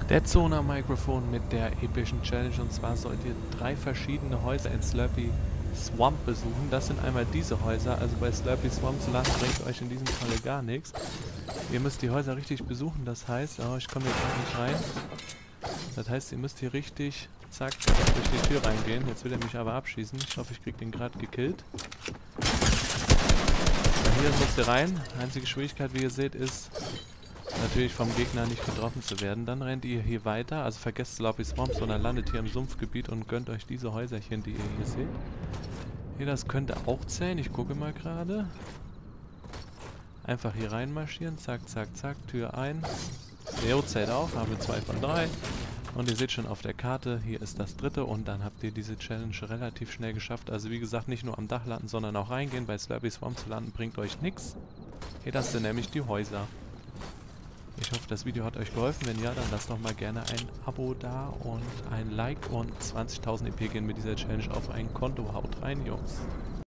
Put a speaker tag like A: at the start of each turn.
A: Der Zona-Mikrofon mit der epischen Challenge, und zwar sollt ihr 3 verschiedene Häuser in Slurpy Swamp besuchen. Das sind einmal diese Häuser, also bei Slurpy Swamp zu landen bringt euch in diesem Falle gar nichts. Ihr müsst die Häuser richtig besuchen, das heißt, oh, ich komme hier gerade nicht rein. Das heißt, ihr müsst hier richtig, zack, durch die Tür reingehen. Jetzt will er mich aber abschießen. Ich hoffe, ich krieg den gerade gekillt. Hier müsst ihr rein. Einzige Schwierigkeit, wie ihr seht, ist natürlich vom Gegner nicht getroffen zu werden. Dann rennt ihr hier weiter, also vergesst Slurpy Swamp, sondern landet hier im Sumpfgebiet und gönnt euch diese Häuserchen, die ihr hier seht. Hier, das könnte auch zählen, ich gucke mal gerade. Einfach hier reinmarschieren, zack, zack, zack, Tür ein. Jo, zählt auch, haben wir 2 von 3. Und ihr seht schon auf der Karte, hier ist das 3. und dann habt ihr diese Challenge relativ schnell geschafft. Also wie gesagt, nicht nur am Dach landen, sondern auch reingehen. Bei Slurpy Swamp zu landen bringt euch nichts. Hier, das sind nämlich die Häuser. Ich hoffe, das Video hat euch geholfen. Wenn ja, dann lasst doch mal gerne ein Abo da und ein Like, und 20.000 EP gehen mit dieser Challenge auf ein Konto. Haut rein, Jungs.